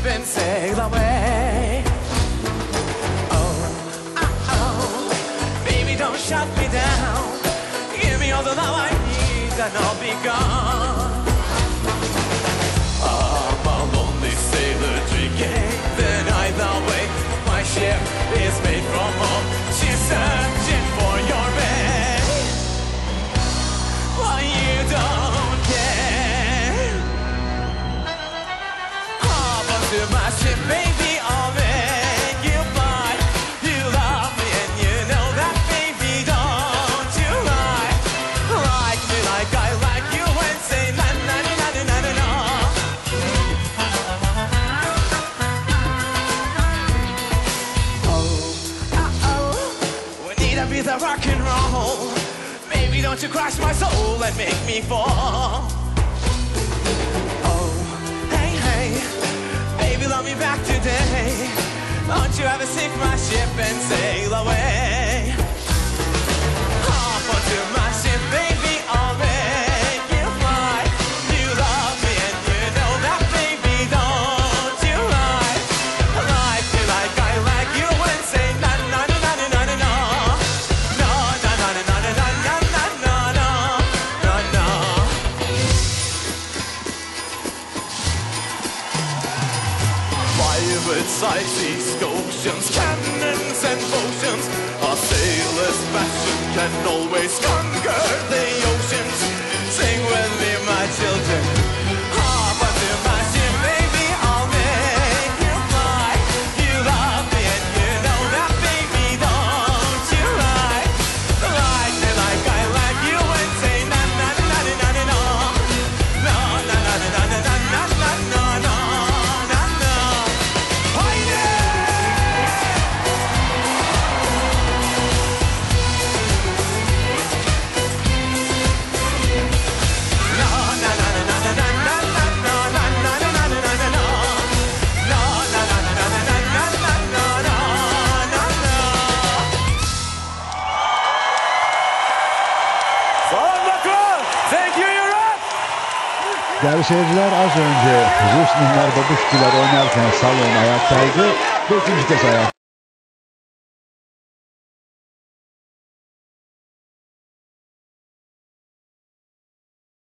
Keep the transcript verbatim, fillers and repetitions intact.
and sail away. Oh, oh, oh, baby, don't shut me down. Give me all the love I need and I'll be gone. I'm a lonely sailor drinking the night away. My ship is made from home. She's searching for your bed. Why you don't care? Hop onto my ship, baby, I'll make you fly. You love me and you know that, baby, don't you lie. Like me like I like you and say na na na na na na na. Oh, uh oh, we need a bit of rock and roll. Baby, don't you crush my soul and make me fall. Oh, hey, hey, baby, love me back today. Don't you ever sink my ship and sail away. Hop onto my ship, baby, I'll make you fly. You love me and you know that, baby, don't you lie. Like me like I like you and say na na na na na na na. No, na na na na na na na na na na na. Private seas, oceans, cannons and potions. A sailor's passion can always conquer the oceans. Sing with me, my children. Hop onto my ship, baby, I'll make you fly. You love me and you know that, baby, don't you lie. Like me like I like you and say na na na na na na na. No, na na na na na na na na na na. Değerli seyirciler, az önce Rus Minler Babuşkiler oynarken salon ayaktaydı. Dördüncü kez ayaktaydı.